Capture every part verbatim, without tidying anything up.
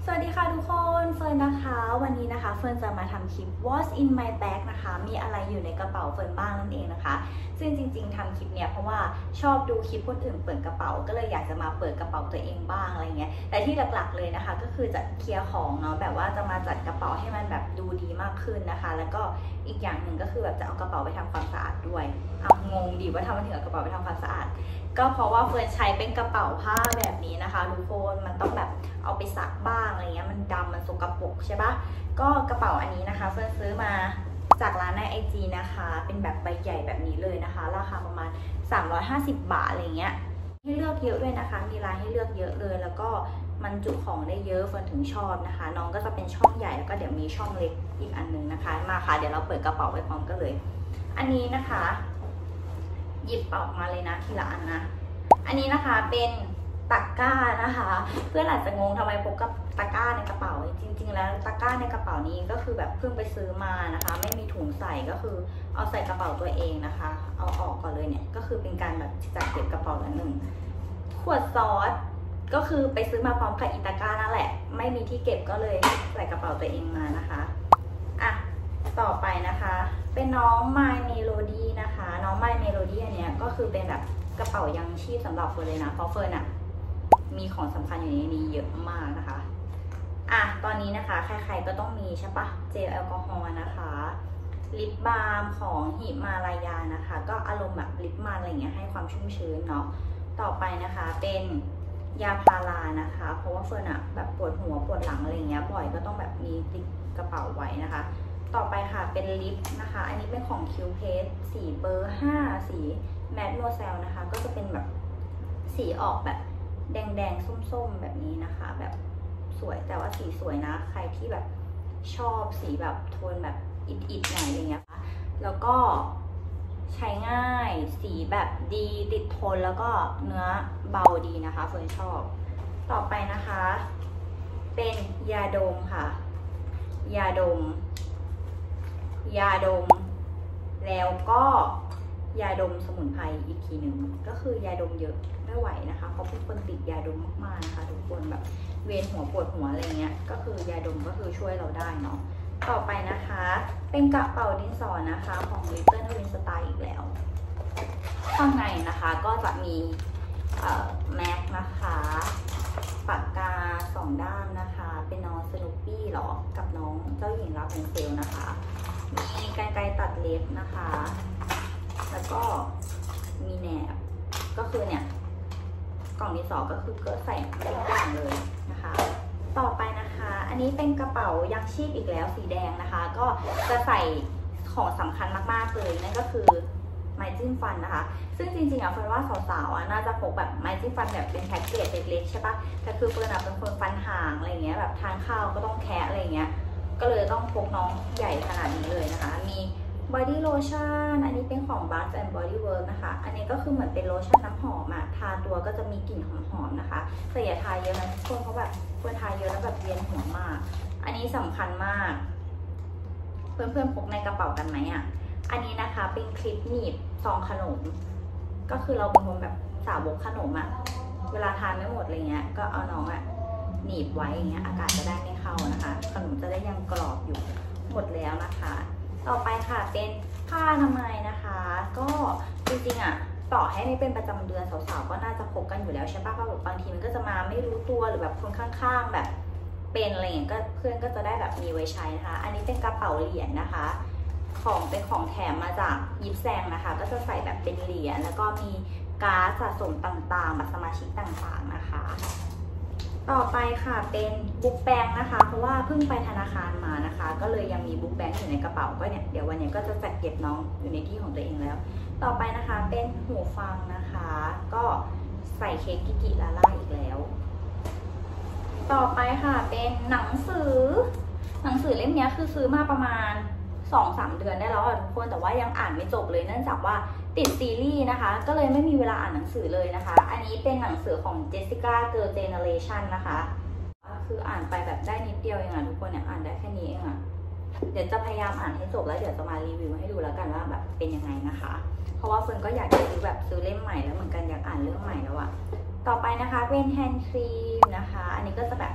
สวัสดีค่ะทุกคนเฟิร์นนะคะวันนี้นะคะเฟิร์นจะมาทำคลิป What's in my bag นะคะมีอะไรอยู่ในกระเป๋าเฟิร์นบ้างนั่นเองนะคะซึ่งจริงๆทำคลิปเนี่ยเพราะว่าชอบดูคลิปคนอื่นเปิดกระเป๋าก็เลยอยากจะมาเปิดกระเป๋าตัวเองบ้างอะไรเงี้ยแต่ที่หลักๆเลยนะคะก็คือจะเคลียร์ของเนาะแบบว่าจะมาจัดกระเป๋าให้มันแบบดูดีมากขึ้นนะคะแล้วก็อีกอย่างหนึ่งก็คือแบบจะเอากระเป๋าไปทำความสะอาดด้วยเอางงดีว่าทำไมถึงเอากระเป๋าไปทำความสะอาดก็เพราะว่าเฟิร์นใช้เป็นกระเป๋าผ้าแบบนี้นะคะทุกคนมันต้องแบบเอาไปซักบ้างอะไรเงี้ยมันดำมันสกปรกใช่ปะก็กระเป๋าอันนี้นะคะเฟิร์นซื้อมาจากร้านในไอจีนะคะเป็นแบบใบใหญ่แบบนี้เลยนะคะราคาประมาณสามร้อยห้าสิบบาทอะไรเงี้ยให้เลือกเยอะด้วยนะคะมีลายให้เลือกเยอะเลยแล้วก็มันจุของได้เยอะเฟิร์นถึงชอบนะคะน้องก็จะเป็นช่องใหญ่แล้วก็เดี๋ยวมีช่องเล็กอีกอันนึงนะคะมาค่ะเดี๋ยวเราเปิดกระเป๋าไปพร้อมกันเลยอันนี้นะคะหยิบออกมาเลยนะทีละอันนะอันนี้นะคะเป็นตะกร้านะคะเพื่อนอาจจะงงทำไมพกกับตะกร้าในกระเป๋าจริงๆแล้วตะกร้าในกระเป๋านี้ก็คือแบบเพิ่งไปซื้อมานะคะไม่มีถุงใส่ก็คือเอาใส่กระเป๋าตัวเองนะคะเอาออกก่อนเลยเนี่ยก็คือเป็นการแบบจัดเก็บกระเป๋าละหนึ่งขวดซอสก็คือไปซื้อมาพร้อมกับอีตะกร้านั่นแหละไม่มีที่เก็บก็เลยใส่กระเป๋าตัวเองมานะคะอ่ะต่อไปนะคะเป็นน้อง My Melody นะคะน้อง My Melody อันเนี้ยก็คือเป็นแบบกระเป๋ายังชีพสำหรับเฟิร์นเลยนะเพราะเฟิร์นอะมีของสำคัญอยู่ในนี้เยอะมากนะคะอ่ะตอนนี้นะคะใครๆก็ต้องมีใช่ปะเจลแอลกอฮอล์นะคะลิปบาล์มของหิมาลายานะคะก็อารมณ์แบบลิปมันอะไรเงี้ยให้ความชุ่มชื้นเนาะต่อไปนะคะเป็นยาพารานะคะเพราะว่าเฟิร์นอะแบบปวดหัวปวดหลังอะไรเงี้ยบ่อยก็ต้องแบบมีติดกระเป๋าไว้นะคะต่อไปค่ะเป็นลิปนะคะอันนี้เป็นของคิวเพสสีเบอร์ห้าสีแมดโมเซลนะคะก็จะเป็นแบบสีออกแบบแดงๆส้มๆแบบนี้นะคะแบบสวยแต่ว่าสีสวยนะใครที่แบบชอบสีแบบโทนแบบอิดๆหน่อยอะไรเงี้ยค่ะแล้วก็ใช้ง่ายสีแบบดีติดทนแล้วก็เนื้อเบาดีนะคะเฟิร์นชอบต่อไปนะคะเป็นยาดมค่ะยาดมยาดมแล้วก็ยาดมสมุนไพรอีกทีหนึ่งก็คือยาดมเยอะไม่ไหวนะคะเพราะเป็นคนติดยาดมมากๆนะคะทุกคนแบบเวียนหัวปวดหัวอะไรเงี้ยก็คือยาดมก็คือช่วยเราได้เนาะต่อไปนะคะเป็นกระเป๋าดินสอนะคะของ Little Twin Style อีกแล้วข้างในนะคะก็จะมีแม็กนะคะปากกาสองด้ามนะคะเป็นน้องสนุปปี้หรอกับน้องเจ้าหญิงลาพันเซลนะคะมีกรรไกรตัดเล็บนะคะแล้วก็มีแหนบก็คือเนี่ยกล่องที่สองก็คือเกิดใส่ทุกอย่างเลยนะคะต่อไปนะคะอันนี้เป็นกระเป๋ายังชีพอีกแล้วสีแดงนะคะก็จะใส่ของสำคัญมากๆเลยนั่นก็คือไม้จิ้มฟันนะคะซึ่งจริงๆอ่ะเฟิร์นว่าสาวๆอ่ะน่าจะพกแบบไม้จิ้มฟันแบบเป็นแพ็กเกจเล็กๆใช่ปะแต่คือเฟิร์นอ่ะเป็นคนฟันห่างอะไรเงี้ยแบบทานข้าวก็ต้องแคะอะไรเงี้ยก็เลยต้องพกน้องใหญ่ขนาดนี้เลยนะคะมีบอดี้โลชั่นอันนี้เป็นของ Bath and Body Works นะคะอันนี้ก็คือเหมือนเป็นโลชั่นน้ำหอมอะทาตัวก็จะมีกลิ่นหอมๆนะคะแต่อย่าทาเยอะนะทุกคนเพราะแบบเพื่อนทาเยอะแล้วแบบเวียนหัวมากอันนี้สำคัญมากเพื่อนๆพกในกระเป๋ากันไหมอะอันนี้นะคะเป็นคลิปหนีบซองขนมก็คือเราเป็นคนแบบสาวกขนมอะเวลาทานไม่หมดอะไรเงี้ยก็เอาน้องอะหนีบไว้อย่างเงี้ยอากาศจะได้ไม่เข้านะคะขนมจะได้ยังกรอบอยู่หมดแล้วนะคะต่อไปค่ะเป็นผ้าอนามัยนะคะก็จริงๆอ่ะต่อให้ไม่เป็นประจำเดือนสาวๆก็น่าจะพกกันอยู่แล้วใช่ปะเพราะแบบบางทีมันก็จะมาไม่รู้ตัวหรือแบบคนข้างๆแบบเป็นอะไรอย่างเงี้ยก็เพื่อนก็จะได้แบบมีไว้ใช้นะคะอันนี้เป็นกระเป๋าเหรียญนะคะของเป็นของแถมมาจากยิปแซงนะคะก็จะใส่แบบเป็นเหรียญแล้วก็มีการ์ดสะสมต่างๆบัตรสมาชิกต่างๆนะคะต่อไปค่ะเป็นบุ๊กแบงค์นะคะเพราะว่าเพิ่งไปธนาคารมานะคะก็เลยยังมีบุ๊กแบงค์อยู่ในกระเป๋าก็เนี่ยเดี๋ยววันนี้ก็จะจัดเก็บน้องอยู่ในที่ของตัวเองแล้วต่อไปนะคะเป็นหูฟังนะคะก็ใส่เค้กกิกิลาล่าอีกแล้วต่อไปค่ะเป็นหนังสือหนังสือเล่มนี้คือซื้อมาประมาณ สองถึงสาม เดือนได้แล้วทุกคนแต่ว่ายังอ่านไม่จบเลยเนื่องจากว่าติดซีรีส์นะคะก็เลยไม่มีเวลาอ่านหนังสือเลยนะคะอันนี้เป็นหนังสือของ Jessica Girl Generation นะคะคืออ่านไปแบบได้นิดเดียวเองอะทุกคนเนี่ยอ่านได้แค่นี้เองอะเดี๋ยวจะพยายามอ่านให้จบแล้วเดี๋ยวจะมารีวิวให้ดูแล้วกันว่าแบบเป็นยังไงนะคะเพราะว่าเฟิร์นก็อยากจะซื้อแบบซื้อเล่มใหม่แล้วเหมือนกันอยากอ่านเรื่องใหม่แล้วอะต่อไปนะคะเป็นแฮนด์ครีมนะคะอันนี้ก็จะแบบ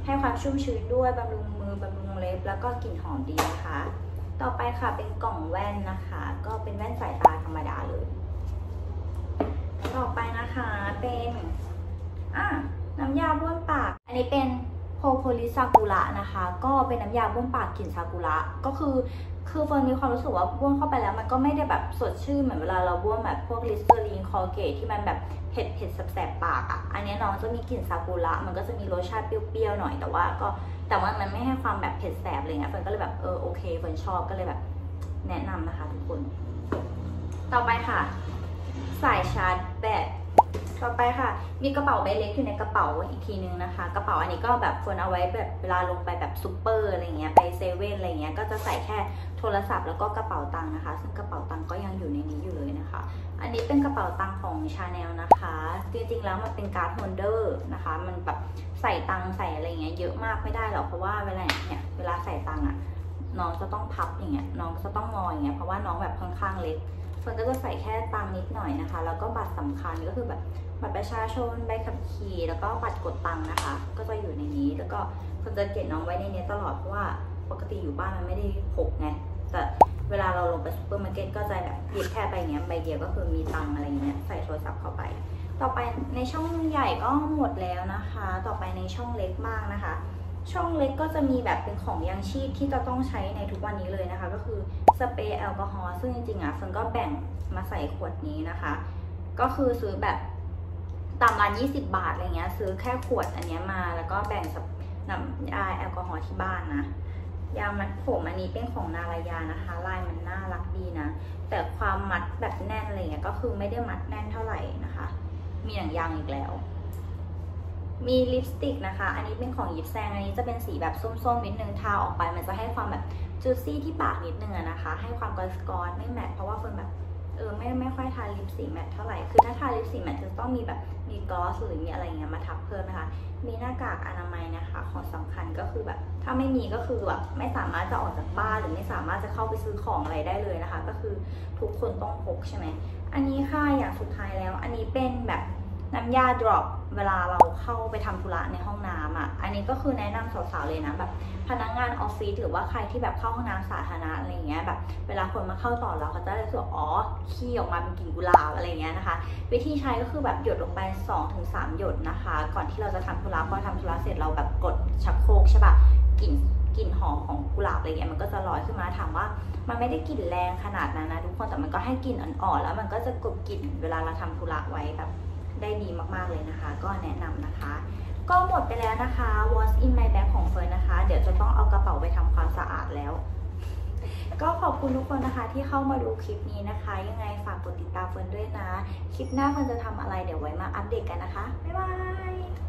ให้ความชุ่มชื้นด้วยบำรุงมือบำรุงเล็บแล้วก็กลิ่นหอมดีนะคะต่อไปค่ะเป็นกล่องแว่นนะคะก็เป็นแว่นสายตาธรรมดาเลยต่อไปนะคะเป็นอ่ะน้ำยาบ้วนปากอันนี้เป็นโพโพลิซากุระนะคะก็เป็นน้ำยาบ้วนปากกลิ่นซากุระก็คือคือเฟิร์นมีความรู้สึกว่าบ้วนเข้าไปแล้วมันก็ไม่ได้แบบสดชื่นเหมือนเวลาเราบ้วนแบบพวกลิสเตอรีนคอลเกตที่มันแบบเผ็ดเผ็ดแสบๆปากอ่ะอันนี้น้องจะมีกลิ่นซากุระมันก็จะมีรสชาติเปรี้ยวๆหน่อยแต่ว่าก็แต่ว่ามันไม่ให้ความแบบเผ็ดแสบเลยนะเฟิร์นก็เลยแบบเออโอเคเฟิร์นชอบก็เลยแบบแนะนำนะคะทุกคนต่อไปค่ะสายชาร์จแบตต่อไปค่ะมีกระเป๋าใบเล็กอยู่ในกระเป๋าอีกทีนึงนะคะกระเป๋าอันนี้ก็แบบควรเอาไว้แบบเวลาลงไปแบบซูเปอร์อะไรเงี้ยไปเซเว่นอะไรเงี้ยก็จะใส่แค่โทรศัพท์แล้วก็กระเป๋าตังค์นะคะซึ่งกระเป๋าตังค์ก็ยังอยู่ในนี้อยู่เลยนะคะอันนี้เป็นกระเป๋าตังค์ของ ชาแนล นะคะจริงๆแล้วมันเป็นการ์ดโฮลเดอร์นะคะมันแบบใส่ตังค์ใส่อะไรเงี้ยเยอะมากไม่ได้หรอกเพราะว่าเวลาเนี่ยเวลาใส่ตังค์อะน้องจะต้องพับอย่างเงี้ยน้องจะต้องงออย่างเงี้ยเพราะว่าน้องแบบค่อนข้างเล็กเฟิร์นก็จะใส่แค่ตังค์นิดหน่อยนะคะแล้วก็บัตรสำคัญก็คือแบบบัตรประชาชนใบขับขี่แล้วก็บัตรกดตังค์นะคะก็จะอยู่ในนี้แล้วก็เฟิร์นจะเก็บน้องไว้ในนี้ตลอดเพราะว่าปกติอยู่บ้านมันไม่ได้พกไงแต่เวลาเราลงไปซูเปอร์มาร์เก็ตก็จะแบบหยิบแค่ใบเนี้ยใบเดียวก็คือมีตังค์อะไรเงี้ยใส่โทรศัพท์เข้าไปต่อไปในช่องใหญ่ก็หมดแล้วนะคะต่อไปในช่องเล็กบ้างนะคะช่องเล็กก็จะมีแบบเป็นของยังชีพที่จะต้องใช้ในทุกวันนี้เลยนะคะก็คือสเปรย์แอลกอฮอล์ซึ่งจริงๆอ่ะเฟิร์นก็แบ่งมาใส่ขวดนี้นะคะก็คือซื้อแบบตามร้านยี่สิบบาทอะไรเงี้ยซื้อแค่ขวดอันนี้มาแล้วก็แบ่งน้ำยาแอลกอฮอล์ที่บ้านนะยามัดผมอันนี้เป็นของนารายานะคะลายมันน่ารักดีนะแต่ความมัดแบบแน่นอะไรเงี้ยก็คือไม่ได้มัดแน่นเท่าไหร่นะคะมีหนังยางอีกแล้วมีลิปสติกนะคะอันนี้เป็นของยิปแซงอันนี้จะเป็นสีแบบส้มๆนิดนึงทาออกไปมันจะให้ความแบบจูซี่ที่ปากนิดนึงนะคะให้ความกอสกอสไม่แมทเพราะว่าเฟิร์นแบบเออไม่ไม่ค่อยทาลิปสีแมทเท่าไหร่คือถ้าทาลิปสีแมทจะต้องมีแบบมีกลอสหรือมีอะไรเงี้ยมาทับเพิ่มนะคะมีหน้ากากอนามัยนะคะของสำคัญก็คือแบบถ้าไม่มีก็คือแบบไม่สามารถจะออกจากบ้านหรือไม่สามารถจะเข้าไปซื้อของอะไรได้เลยนะคะก็คือทุกคนต้องพกใช่ไหมอันนี้ค่ะอย่างสุดท้ายแล้วอันนี้เป็นแบบน้ำยาดรอปเวลาเราเข้าไปทำธุระในห้องน้ำอ่ะอันนี้ก็คือแนะนำสาวๆเลยนะแบบพนักงานออฟฟิศหรือว่าใครที่แบบเข้าห้องน้ำสาธารณะอะไรเงี้ยแบบเวลาคนมาเข้าต่อเราเขาจะรู้สึกอ๋อขี้ออกมาเป็นกลิ่นกุหลาบอะไรเงี้ยนะคะวิธีใช้ก็คือแบบหยดลงไป สองถึงสาม หยดนะคะก่อนที่เราจะทำธุระพอทำธุระเสร็จเราแบบกดชักโครกใช่ปะกลิ่นกลิ่นหอมของกุหลาบอะไรเงี้ยมันก็จะลอยขึ้นมาถามว่ามันไม่ได้กลิ่นแรงขนาดนั้นนะทุกคนแต่มันก็ให้กลิ่นอ่อนๆแล้วมันก็จะกลบกลิ่นเวลาเราทำธุระไว้แบบได้ดีมากๆเลยนะคะก็แนะนำนะคะก็หมดไปแล้วนะคะ What's in my bag ของเฟิร์นนะคะเดี๋ยวจะต้องเอากระเป๋าไปทำความสะอาดแล้วก็ขอบคุณทุกคนนะคะที่เข้ามาดูคลิปนี้นะคะยังไงฝากกดติดตามเฟิร์นด้วยนะคลิปหน้าเฟิร์นจะทำอะไรเดี๋ยวไว้มาอัปเดตกันนะคะบ๊ายบาย